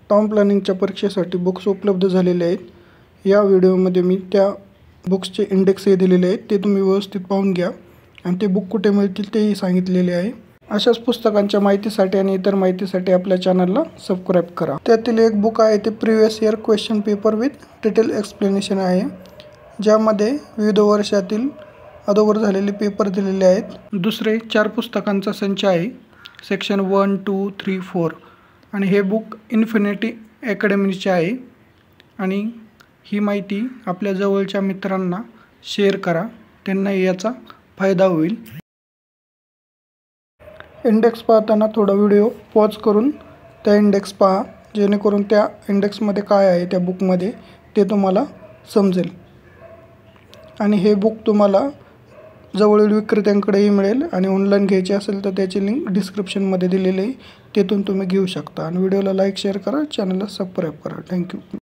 Town प्लॅनिंगच्या परीक्षेसाठी books उपलब्ध झालेले आहेत। या व्हिडिओमध्ये मी त्या बुक्सचे इंडेक्सही दिलेले आहेत, ते तुम्ही व्यवस्थित पाहून घ्या आणि ते बुक कुठे मिळतील तेही सांगितलेले आहे। अशाच पुस्तकांच्या माहितीसाठी आणि इतर माहितीसाठी आपल्या चॅनलला सबस्क्राइब करा। त्यातील एक बुक आहे ते previous year question paper with detail explanation आहे, ज्यामध्ये विविध वर्षातील अगोदर झालेले पेपर दिलेले आहेत। दुसरे 4 पुस्तकांचा संच आहे, सेक्शन 1, 2, 3, 4 आणि हे बुक इन्फिनिटी अकॅडमीचे आहे आणि ही माहिती आपल्या जवळच्या मित्रांना शेअर करा, त्यांना याचा फायदा होईल। इंडेक्स पाहताना थोडा व्हिडिओ पॉज करून त्या इंडेक्स पहा, जेणेकरून त्या इंडेक्समध्ये काय आहे त्या बुकमध्ये ते तुम्हाला समजेल। आणि हे बुक तुम्हाला जवळील विक्रेत्यांकडेही मिळेल आणि ऑनलाईन घ्यायचे असेल तर त्याची लिंक डिस्क्रिप्शनमध्ये दिलेली आहे, तेथून तुम्ही घेऊ शकता। आणि व्हिडिओला लाईक शेअर करा, चॅनलला सबस्क्राइब करा। थँक्यू।